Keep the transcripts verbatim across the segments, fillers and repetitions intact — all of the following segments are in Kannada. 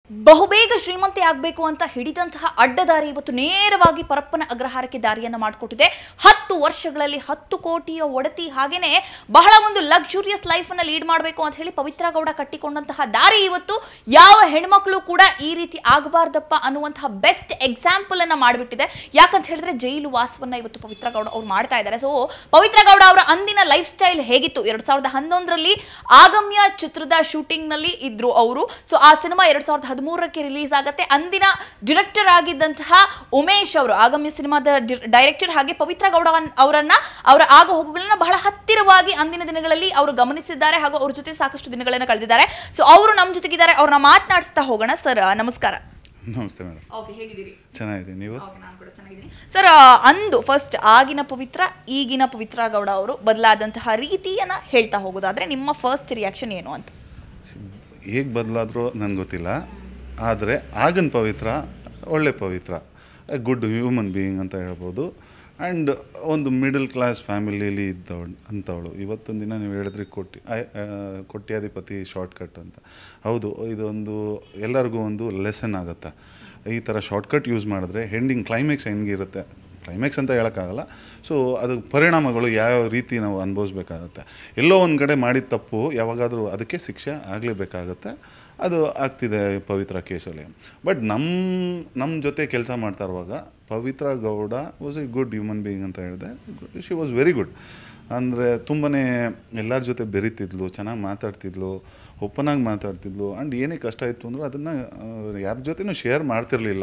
ಬಹುಬೇಗ ಶ್ರೀಮಂತೆ ಆಗಬೇಕು ಅಂತ ಹಿಡಿದಂತಹ ಅಡ್ಡದಾರಿ ಇವತ್ತು ನೇರವಾಗಿ ಪರಪ್ಪನ ಅಗ್ರಹಾರಕ್ಕೆ ದಾರಿಯನ್ನು ಮಾಡಿಕೊಟ್ಟಿದೆ. ಹತ್ತು ವರ್ಷಗಳಲ್ಲಿ ಹತ್ತು ಕೋಟಿಯ ಒಡತಿ ಹಾಗೇನೆ ಬಹಳ ಒಂದು ಲಕ್ಸುರಿಯಸ್ ಲೈಫ್ ಅನ್ನ ಲೀಡ್ ಮಾಡಬೇಕು ಅಂತ ಹೇಳಿ ಪವಿತ್ರ ಗೌಡ ಕಟ್ಟಿಕೊಂಡಂತಹ ದಾರಿ ಇವತ್ತು ಯಾವ ಹೆಣ್ಮಕ್ಳು ಕೂಡ ಈ ರೀತಿ ಆಗಬಾರ್ದಪ್ಪ ಅನ್ನುವಂತಹ ಬೆಸ್ಟ್ ಎಕ್ಸಾಂಪಲ್ ಅನ್ನ ಮಾಡಿಬಿಟ್ಟಿದೆ. ಯಾಕಂತ ಹೇಳಿದ್ರೆ ಜೈಲು ವಾಸವನ್ನ ಇವತ್ತು ಪವಿತ್ರ ಗೌಡ ಅವ್ರು ಮಾಡ್ತಾ ಇದ್ದಾರೆ. ಸೊ ಪವಿತ್ರ ಗೌಡ ಅವರ ಅಂದಿನ ಲೈಫ್ ಸ್ಟೈಲ್ ಹೇಗಿತ್ತು? ಎರಡ್ ಸಾವಿರದ ಹನ್ನೊಂದರಲ್ಲಿ ಆಗಮ್ಯ ಚಿತ್ರದ ಶೂಟಿಂಗ್ ನಲ್ಲಿ ಇದ್ರು ಅವರು. ಸೊ ಆ ಸಿನಿಮಾ ಎರಡ್ ಸಾವಿರದ ಹದಿಮೂರಕ್ಕೆ ರಿಲೀಸ್ ಆಗುತ್ತೆ. ಅಂದಿನ ಡೈರೆಕ್ಟರ್ ಆಗಿದ್ದಂತಹ ಉಮೇಶ್ ಅವರು ಆಗಮ್ಯ ಸಿನಿಮಾದ ಡೈರೆಕ್ಟರ್ ಹಾಗೆ ಪವಿತ್ರ ಗೌಡ ಅವರನ್ನ ಅವರ ಆಗ ಹೋಗುಗಳನ್ನ ಬಹಳ ಹತ್ತಿರವಾಗಿ ಅಂದಿನ ದಿನಗಳಲ್ಲಿ ಅವರು ಗಮನಿಸಿದ್ದಾರೆ ಹಾಗೂ ಅವ್ರ ಜೊತೆ ಸಾಕಷ್ಟು ದಿನಗಳನ್ನ ಕಳೆದಿದ್ದಾರೆ. ಸೊ ಅವರು ನಮ್ಮ ಜೊತೆಗಿದ್ದಾರೆ, ಅವ್ರನ್ನ ಮಾತನಾಡಿಸ್ತಾ ಹೋಗೋಣ. ಸರ್ ನಮಸ್ಕಾರ. ನಮಸ್ತೆ ಮೇಡಮ್. ಓಕೆ, ಹೇಗಿದ್ದೀರಿ? ಚೆನ್ನಾಗಿದೆ, ನೀವು? ನಾನು ಕೂಡ ಚೆನ್ನಾಗಿದ್ದೀನಿ ಸರ್. ಅಂದು ಫಸ್ಟ್ ಆಗಿನ ಪವಿತ್ರ ಈಗಿನ ಪವಿತ್ರ ಗೌಡ ಅವರು ಬದಲಾದಂತಹ ರೀತಿಯನ್ನ ಹೇಳ್ತಾ ಹೋಗೋದಾದ್ರೆ ನಿಮ್ಮ ಫಸ್ಟ್ ರಿಯಾಕ್ಷನ್ ಏನು ಅಂತ? ಹೇಗೆ ಬದಲಾದರೂ ನನಗೆ ಗೊತ್ತಿಲ್ಲ, ಆದರೆ ಆಗಿನ ಪವಿತ್ರ ಒಳ್ಳೆ ಪವಿತ್ರ, ಗುಡ್ ಹ್ಯೂಮನ್ ಬೀಯಿಂಗ್ ಅಂತ ಹೇಳ್ಬೋದು. ಆ್ಯಂಡ್ ಒಂದು ಮಿಡಲ್ ಕ್ಲಾಸ್ ಫ್ಯಾಮಿಲಿಯಲ್ಲಿ ಇದ್ದವಳು ಅಂಥವಳು. ಇವತ್ತೊಂದು ದಿನ ನೀವು ಹೇಳಿದ್ರಿ ಕೊಟ್ಟಿ ಕೋಟ್ಯಾಧಿಪತಿ ಶಾರ್ಟ್ಕಟ್ ಅಂತ. ಹೌದು, ಇದೊಂದು ಎಲ್ಲರಿಗೂ ಒಂದು ಲೆಸನ್ ಆಗುತ್ತೆ. ಈ ಥರ ಶಾರ್ಟ್ಕಟ್ ಯೂಸ್ ಮಾಡಿದ್ರೆ ಹೆಂಡಿಂಗ್ ಕ್ಲೈಮ್ಯಾಕ್ಸ್ ಹೆಂಗಿರುತ್ತೆ, ಕ್ಲೈಮ್ಯಾಕ್ಸ್ ಅಂತ ಹೇಳೋಕ್ಕಾಗಲ್ಲ. ಸೊ ಅದು ಪರಿಣಾಮಗಳು ಯಾವ ರೀತಿ ನಾವು ಅನುಭವಿಸ್ಬೇಕಾಗತ್ತೆ. ಎಲ್ಲೋ ಒಂದು ಕಡೆ ಮಾಡಿದ ತಪ್ಪು ಯಾವಾಗಾದರೂ ಅದಕ್ಕೆ ಶಿಕ್ಷೆ ಆಗಲೇಬೇಕಾಗತ್ತೆ. ಅದು ಆಗ್ತಿದೆ ಪವಿತ್ರ ಕೇಸಲ್ಲಿ. ಬಟ್ ನಮ್ಮ ನಮ್ಮ ಜೊತೆ ಕೆಲಸ ಮಾಡ್ತಾ ಇರುವಾಗ Pavithra Gowda was a good human being ಅಂತ ಹೇಳಿದೆ. She was very good. ಅಂದರೆ ತುಂಬಾ ಎಲ್ಲರ ಜೊತೆ ಬೆರೀತಿದ್ಲು, ಚೆನ್ನಾಗಿ ಮಾತಾಡ್ತಿದ್ಲು, ಓಪನಾಗಿ ಮಾತಾಡ್ತಿದ್ಲು. ಆ್ಯಂಡ್ ಏನೇ ಕಷ್ಟ ಇತ್ತು ಅಂದರೂ ಅದನ್ನು ಯಾರ ಜೊತೆನೂ ಶೇರ್ ಮಾಡ್ತಿರಲಿಲ್ಲ.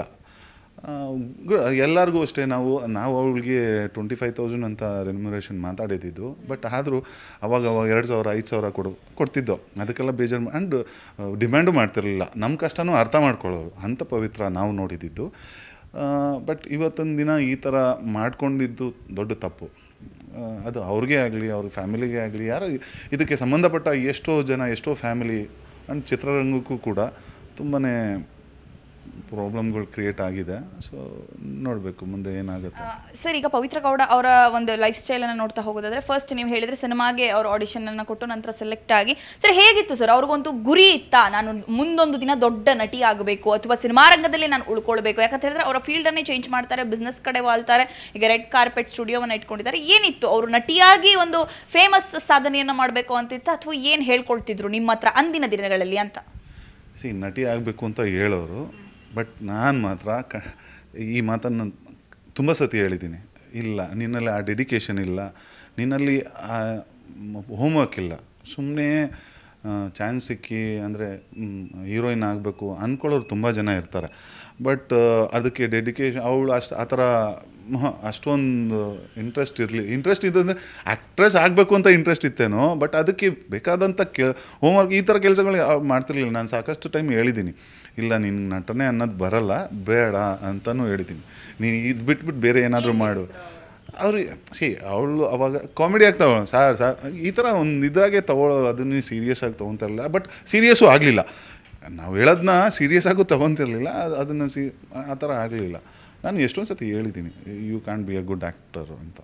ಎಲ್ಲರಿಗೂ ಅಷ್ಟೇ. ನಾವು ನಾವು ಅವಳಿಗೆ ಟ್ವೆಂಟಿ ಫೈವ್ ತೌಸಂಡ್ ಅಂತ ರೆಮ್ಯುನರೇಷನ್ ಮಾತಾಡಿದ್ದು. ಬಟ್ ಆದರೂ ಅವಾಗ ಅವಾಗ ಎರಡು ಸಾವಿರ ಐದು ಸಾವಿರ ಕೊಡು ಕೊಡ್ತಿದ್ದೋ ಅದಕ್ಕೆಲ್ಲ ಬೇಜಾರು. ಆ್ಯಂಡ್ ಡಿಮ್ಯಾಂಡು ಮಾಡ್ತಿರಲಿಲ್ಲ. ನಮ್ಮ ಕಷ್ಟನೂ ಅರ್ಥ ಮಾಡ್ಕೊಳ್ಳೋರು ಅಂಥ ಪವಿತ್ರ ನಾವು ನೋಡಿದ್ದು. ಬಟ್ ಇವತ್ತೊಂದು ದಿನ ಈ ಥರ ಮಾಡ್ಕೊಂಡಿದ್ದು ದೊಡ್ಡ ತಪ್ಪು. ಅದು ಅವ್ರಿಗೆ ಆಗಲಿ ಅವ್ರ ಫ್ಯಾಮಿಲಿಗೆ ಆಗಲಿ ಯಾರು ಇದಕ್ಕೆ ಸಂಬಂಧಪಟ್ಟ ಎಷ್ಟೋ ಜನ ಎಷ್ಟೋ ಫ್ಯಾಮಿಲಿ ಆ್ಯಂಡ್ ಚಿತ್ರರಂಗಕ್ಕೂ ಕೂಡ ತುಂಬಾ ಪ್ರಾಬ್ಲಮ್ಗಳು ಕ್ರಿಯೇಟ್ ಆಗಿದೆ. ಸೊ ನೋಡಬೇಕು ಮುಂದೆ ಏನಾಗುತ್ತೆ. ಸರ್, ಈಗ ಪವಿತ್ರ ಗೌಡ ಅವರ ಒಂದು ಲೈಫ್ ಸ್ಟೈಲನ್ನು ನೋಡ್ತಾ ಹೋಗೋದಾದ್ರೆ ಫಸ್ಟ್ ನೀವು ಹೇಳಿದರೆ ಸಿನಿಮಾಗೆ ಅವರು ಆಡಿಷನನ್ನು ಕೊಟ್ಟು ನಂತರ ಸೆಲೆಕ್ಟ್ ಆಗಿ ಸರ್ ಹೇಗಿತ್ತು ಸರ್? ಅವ್ರಿಗೊಂದು ಗುರಿ ಇತ್ತಾ, ನಾನು ಮುಂದೊಂದು ದಿನ ದೊಡ್ಡ ನಟಿ ಆಗಬೇಕು ಅಥವಾ ಸಿನಿಮಾ ರಂಗದಲ್ಲಿ ನಾನು ಉಳ್ಕೊಳ್ಬೇಕು? ಯಾಕಂತ ಹೇಳಿದ್ರೆ ಅವರ ಫೀಲ್ಡನ್ನೇ ಚೇಂಜ್ ಮಾಡ್ತಾರೆ, ಬಿಸ್ನೆಸ್ ಕಡೆ ವಾಲ್ತಾರೆ. ಈಗ ರೆಡ್ ಕಾರ್ಪೆಟ್ ಸ್ಟುಡಿಯೋವನ್ನು ಇಟ್ಕೊಂಡಿದ್ದಾರೆ. ಏನಿತ್ತು ಅವರು ನಟಿಯಾಗಿ ಒಂದು ಫೇಮಸ್ ಸಾಧನೆಯನ್ನು ಮಾಡಬೇಕು ಅಂತಿತ್ತು ಅಥವಾ ಏನು ಹೇಳ್ಕೊಳ್ತಿದ್ರು ನಿಮ್ಮ ಹತ್ರ ಅಂದಿನ ದಿನಗಳಲ್ಲಿ ಅಂತ? ಸಿ ನಟಿ ಆಗಬೇಕು ಅಂತ ಹೇಳೋರು. ಬಟ್ ನಾನು ಮಾತ್ರ ಕ ಈ ಮಾತನ್ನು ತುಂಬ ಸತಿ ಹೇಳಿದ್ದೀನಿ. ಇಲ್ಲ, ನಿನ್ನಲ್ಲಿ ಆ ಡೆಡಿಕೇಶನ್ ಇಲ್ಲ, ನಿನ್ನಲ್ಲಿ ಆ ಹೋಮ್ವರ್ಕ್ ಇಲ್ಲ. ಸುಮ್ಮನೆ ಚಾನ್ಸ್ ಸಿಕ್ಕಿ ಅಂದರೆ ಹೀರೋಯಿನ್ ಆಗಬೇಕು ಅಂದ್ಕೊಳ್ಳೋರು ತುಂಬ ಜನ ಇರ್ತಾರೆ. ಬಟ್ ಅದಕ್ಕೆ ಡೆಡಿಕೇಶನ್ ಅವಳು ಅಷ್ಟು ಆ ಥರ ಅಷ್ಟೊಂದು ಇಂಟ್ರೆಸ್ಟ್ ಇರಲಿ ಇಂಟ್ರೆಸ್ಟ್ ಇದ್ದಂದರೆ ಆ್ಯಕ್ಟ್ರೆಸ್ ಆಗಬೇಕು ಅಂತ ಇಂಟ್ರೆಸ್ಟ್ ಇತ್ತೇನೋ. ಬಟ್ ಅದಕ್ಕೆ ಬೇಕಾದಂಥ ಕೆ ಹೋಮ್ವರ್ಕ್ ಈ ಥರ ಕೆಲಸಗಳು ಮಾಡ್ತಿರ್ಲಿಲ್ಲ. ನಾನು ಸಾಕಷ್ಟು ಟೈಮ್ ಹೇಳಿದ್ದೀನಿ, ಇಲ್ಲ ನಿನ್ನ ನಟನೆ ಅನ್ನೋದು ಬರಲ್ಲ, ಬೇಡ ಅಂತಲೂ ಹೇಳಿದ್ದೀನಿ. ನೀನು ಇದು ಬಿಟ್ಬಿಟ್ಟು ಬೇರೆ ಏನಾದರೂ ಮಾಡು. ಅವ್ರಿಗೆ ಸಿ ಅವಳು ಅವಾಗ ಕಾಮಿಡಿ ಆಗಿ ತಗೊಳ್ಳೋ ಸಾರ್ ಸಾರ್ ಈ ಥರ ಒಂದು ಇದ್ರಾಗೆ ತೊಗೊಳ್ಳೋರು. ಅದನ್ನು ಸೀರಿಯಸ್ ಆಗಿ ತೊಗೊತಿರಲಿಲ್ಲ. ಬಟ್ ಸೀರಿಯಸ್ಸು ಆಗಲಿಲ್ಲ. ನಾವು ಹೇಳೋದನ್ನ ಸೀರಿಯಸ್ ಆಗು ತೊಗೊತಿರ್ಲಿಲ್ಲ. ಅದನ್ನು ಸಿ ಆ ಥರ ಆಗಲಿಲ್ಲ. ನಾನು ಎಷ್ಟೊಂದು ಸತಿ ಹೇಳಿದ್ದೀನಿ, you can be a good actor ಅಂತ.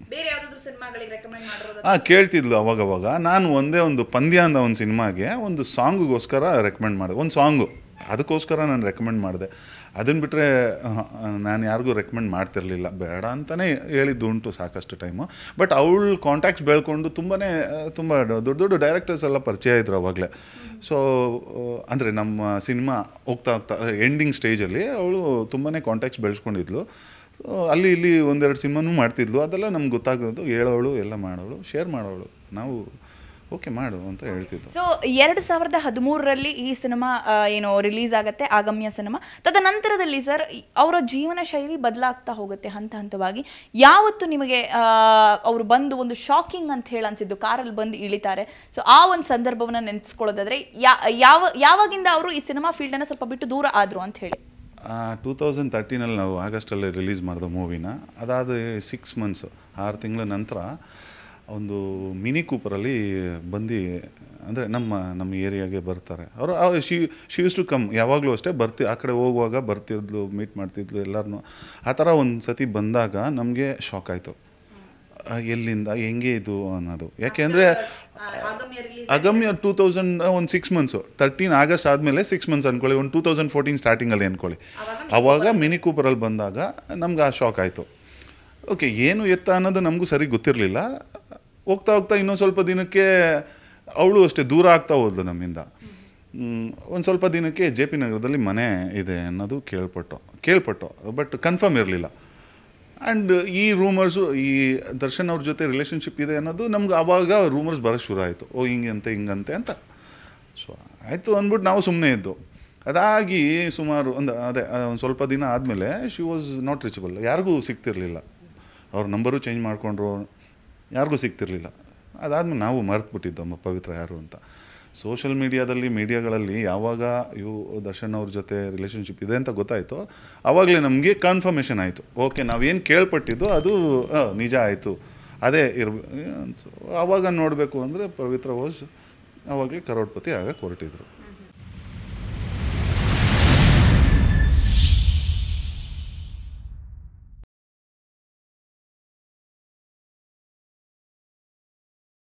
ಹಾಂ, ಕೇಳ್ತಿದ್ಲು ಅವಾಗವಾಗ. ನಾನು ಒಂದೇ ಒಂದು ಪಂದ್ಯ ಅಂದ ಒಂದು ಸಿನಿಮಾಗೆ ಒಂದು ಸಾಂಗಿಗೋಸ್ಕರ ರೆಕಮೆಂಡ್ ಮಾಡಿದೆ. ಒಂದು ಸಾಂಗು ಅದಕ್ಕೋಸ್ಕರ ನಾನು ರೆಕಮೆಂಡ್ ಮಾಡಿದೆ. ಅದನ್ನು ಬಿಟ್ಟರೆ ನಾನು ಯಾರಿಗೂ ರೆಕಮೆಂಡ್ ಮಾಡ್ತಿರಲಿಲ್ಲ, ಬೇಡ ಅಂತಲೇ ಹೇಳಿದ್ದು ಉಂಟು ಸಾಕಷ್ಟು ಟೈಮು. ಬಟ್ ಅವಳು ಕಾಂಟ್ಯಾಕ್ಟ್ಸ್ ಬೆಳ್ಕೊಂಡು ತುಂಬಾ ತುಂಬ ದೊಡ್ಡ ದೊಡ್ಡ ಡೈರೆಕ್ಟರ್ಸ್ ಎಲ್ಲ ಪರಿಚಯ ಇದ್ರು ಅವಾಗಲೇ. ಸೊ ಅಂದರೆ ನಮ್ಮ ಸಿನಿಮಾ ಹೋಗ್ತಾ ಹೋಗ್ತಾ ಎಂಡಿಂಗ್ ಸ್ಟೇಜಲ್ಲಿ ಅವಳು ತುಂಬಾ ಕಾಂಟ್ಯಾಕ್ಟ್ಸ್ ಬೆಳೆಸ್ಕೊಂಡಿದ್ಲು. ಅಲ್ಲಿ ಇಲ್ಲಿ ಒಂದೆರಡು ಸಿನಿಮಾನೂ ಮಾಡ್ತಿದ್ಲು. ಅದೆಲ್ಲ ನಮ್ಗೆ ಗೊತ್ತಾಗೋದು, ಹೇಳೋಳು ಎಲ್ಲ ಮಾಡೋಳು, ಶೇರ್ ಮಾಡೋಳು. ನಾವು ಓಕೆ ಮಾಡು ಅಂತ ಹೇಳ್ತಿದ್ದು. ಸೊ ಎರಡು ಸಾವಿರದ ಹದಿಮೂರರಲ್ಲಿ ಈ ಸಿನಿಮಾ ಏನು ರಿಲೀಸ್ ಆಗುತ್ತೆ, ಆಗಮ್ಯ ಸಿನಿಮಾ. ತದನಂತರದಲ್ಲಿ ಸರ್ ಅವರ ಜೀವನ ಶೈಲಿ ಬದಲಾಗ್ತಾ ಹೋಗುತ್ತೆ ಹಂತ ಹಂತವಾಗಿ. ಯಾವತ್ತು ನಿಮಗೆ ಅವರು ಬಂದು ಒಂದು ಶಾಕಿಂಗ್ ಅಂತ ಹೇಳಿ ಅನ್ಸಿದ್ದು, ಕಾರಲ್ಲಿ ಬಂದು ಇಳಿತಾರೆ. ಸೊ ಆ ಒಂದು ಸಂದರ್ಭವನ್ನು ನೆನೆಸ್ಕೊಳ್ಳೋದಾದ್ರೆ ಯಾವ ಯಾವಾಗಿಂದ ಅವರು ಈ ಸಿನಿಮಾ ಫೀಲ್ಡನ್ನು ಸ್ವಲ್ಪ ಬಿಟ್ಟು ದೂರ ಆದರು ಅಂತ ಹೇಳಿ? ಟೂ ತೌಸಂಡ್ ತರ್ಟೀನಲ್ಲಿ ನಾವು ಆಗಸ್ಟಲ್ಲಿ ರಿಲೀಸ್ ಮಾಡಿದ ಮೂವಿನ. ಅದಾದ ಸಿಕ್ಸ್ ಮಂತ್ಸು ಆರು ತಿಂಗಳ ನಂತರ ಒಂದು ಮಿನಿ ಕೂಪರಲ್ಲಿ ಬಂದು ಅಂದರೆ ನಮ್ಮ ನಮ್ಮ ಏರಿಯಾಗೆ ಬರ್ತಾರೆ ಅವರು. She she used to come, ಯಾವಾಗಲೂ ಅಷ್ಟೇ ಬರ್ತಿ ಆ ಕಡೆ ಹೋಗುವಾಗ ಬರ್ತಿದ್ಲು, ಮೀಟ್ ಮಾಡ್ತಿದ್ಲು ಎಲ್ಲರನ್ನೂ. ಆ ಥರ ಒಂದು ಸತಿ ಬಂದಾಗ ನಮಗೆ ಶಾಕ್ ಆಯಿತು, ಎಲ್ಲಿಂದ ಹೆಂಗೆ ಇದು ಅನ್ನೋದು. ಯಾಕೆ ಅಂದರೆ ಅಗಮ್ಯ ಟೂ ತೌಸಂಡ್ ಒಂದು ಸಿಕ್ಸ್ ಮಂತ್ಸು ತರ್ಟೀನ್ ಆಗಸ್ಟ್ ಆದಮೇಲೆ ಸಿಕ್ಸ್ ಮಂತ್ಸ್ ಅಂದ್ಕೊಳ್ಳಿ, ಒಂದು ಟೂ ತೌಸಂಡ್ ಫೋರ್ಟೀನ್ ಸ್ಟಾರ್ಟಿಂಗಲ್ಲಿ ಅಂದ್ಕೊಳ್ಳಿ. ಆವಾಗ ಮಿನಿ ಕೂಪರಲ್ಲಿ ಬಂದಾಗ ನಮ್ಗೆ ಆ ಶಾಕ್ ಆಯಿತು. ಓಕೆ, ಏನು ಎತ್ತ ಅನ್ನೋದು ನಮಗೂ ಸರಿ ಗೊತ್ತಿರಲಿಲ್ಲ. ಹೋಗ್ತಾ ಹೋಗ್ತಾ ಇನ್ನೊಂದು ಸ್ವಲ್ಪ ದಿನಕ್ಕೆ ಅವಳು ಅಷ್ಟೇ ದೂರ ಆಗ್ತಾ ಹೋದ್ಲು ನಮ್ಮಿಂದ. ಒಂದು ಸ್ವಲ್ಪ ದಿನಕ್ಕೆ ಜೆ ಪಿ ನಗರದಲ್ಲಿ ಮನೆ ಇದೆ ಅನ್ನೋದು ಕೇಳ್ಪಟ್ಟು ಕೇಳ್ಪಟ್ಟು ಬಟ್ ಕನ್ಫರ್ಮ್ ಇರಲಿಲ್ಲ. ಆ್ಯಂಡ್ ಈ ರೂಮರ್ಸು ಈ ದರ್ಶನ್ ಅವ್ರ ಜೊತೆ ರಿಲೇಷನ್ಶಿಪ್ ಇದೆ ಅನ್ನೋದು ನಮ್ಗೆ ಆವಾಗ ರೂಮರ್ಸ್ ಬರೋಕ್ಕೆ ಶುರು ಆಯಿತು. ಓ ಹಿಂಗಂತೆ ಹಿಂಗಂತೆ ಅಂತ. ಸೊ ಆಯಿತು ಅಂದ್ಬಿಟ್ಟು ನಾವು ಸುಮ್ಮನೆ ಇದ್ದು. ಅದಾಗಿ ಸುಮಾರು ಒಂದು ಅದೇ ಒಂದು ಸ್ವಲ್ಪ ದಿನ ಆದಮೇಲೆ ಶಿ ವಾಸ್ ನಾಟ್ ರೀಚಬಲ್, ಯಾರಿಗೂ ಸಿಗ್ತಿರ್ಲಿಲ್ಲ. ಅವ್ರ ನಂಬರು ಚೇಂಜ್ ಮಾಡಿಕೊಂಡ್ರು, ಯಾರಿಗೂ ಸಿಗ್ತಿರ್ಲಿಲ್ಲ. ಅದಾದ್ಮೇಲೆ ನಾವು ಮರೆತುಬಿಟ್ಟಿದ್ದು ಅಮ್ಮ ಪವಿತ್ರ ಯಾರು ಅಂತ. ಸೋಷಿಯಲ್ ಮೀಡಿಯಾದಲ್ಲಿ ಮೀಡಿಯಾಗಳಲ್ಲಿ ಯಾವಾಗ ಇವು ದರ್ಶನ್ ಅವ್ರ ಜೊತೆ ರಿಲೇಷನ್ಶಿಪ್ ಇದೆ ಅಂತ ಗೊತ್ತಾಯಿತು, ಆವಾಗಲೇ ನಮಗೆ ಕನ್ಫರ್ಮೇಷನ್ ಆಯಿತು. ಓಕೆ, ನಾವೇನು ಕೇಳ್ಪಟ್ಟಿದ್ದು ಅದು ನಿಜ ಆಯಿತು, ಅದೇ ಇರ್ಬೇಕು. ಆವಾಗ ನೋಡಬೇಕು ಅಂದರೆ ಪವಿತ್ರ ವಾಸ್ ಆವಾಗಲೇ ಕರೋಡ್ಪತಿ ಆಗಕ್ಕೆ ಹೊರಟಿದ್ರು.